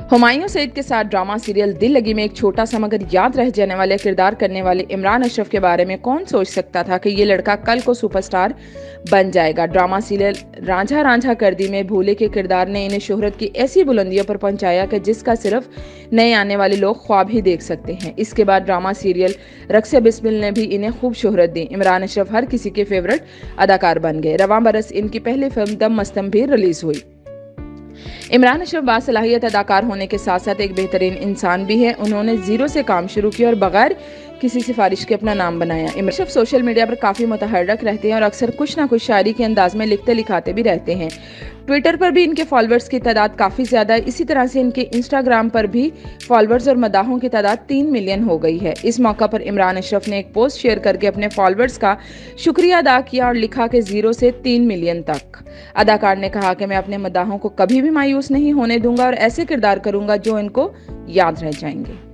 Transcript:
हुमायूं सईद के साथ drama serial दिल लगी में एक छोटा सा मगर याद रह जाने वाले किरदार करने वाले इमरान अशरफ के बारे में कौन सोच सकता था कि ये लड़का कल को सुपरस्टार बन जाएगा। ड्रामा सीरियल रांझा रांझा कर दी में भोले के किरदार ने इन्हें शोहरत की ऐसी बुलंदियों पर पहुंचाया कि जिसका सिर्फ नए आने वाले लोग ख्वाब ही देख सकते हैं। इसके बाद ड्रामा सीरियल रक्से बिस्मिल ने भी इन्हें खूब शोहरत दी। इमरान अशरफ हर किसी के फेवरेट अदाकार बन गए। रवां बरस इनकी पहली फिल्म दम मस्तम भी रिलीज हुई। इमरान अशरफ बासलाहियत अदाकार होने के साथ साथ एक बेहतरीन इंसान भी है। उन्होंने जीरो से काम शुरू किया और बगैर किसी सिफारिश के अपना नाम बनाया। इमरान अशरफ सोशल मीडिया पर काफ़ी मुतहर्रक रहते हैं और अक्सर कुछ ना कुछ शायरी के अंदाज में लिखते लिखाते भी रहते हैं। ट्विटर पर भी इनके फॉलोअर्स की तादाद काफ़ी ज़्यादा है। इसी तरह से इनके इंस्टाग्राम पर भी फॉलोअर्स और मदाहों की तादाद 3 मिलियन हो गई है। इस मौका पर इमरान अशरफ ने एक पोस्ट शेयर करके अपने फॉलोअर्स का शुक्रिया अदा किया और लिखा कि 0 से 3 मिलियन तक। अदाकार ने कहा कि मैं अपने मदाहों को कभी भी मायूस नहीं होने दूंगा और ऐसे किरदार करूंगा जो इनको याद रह जाएंगे।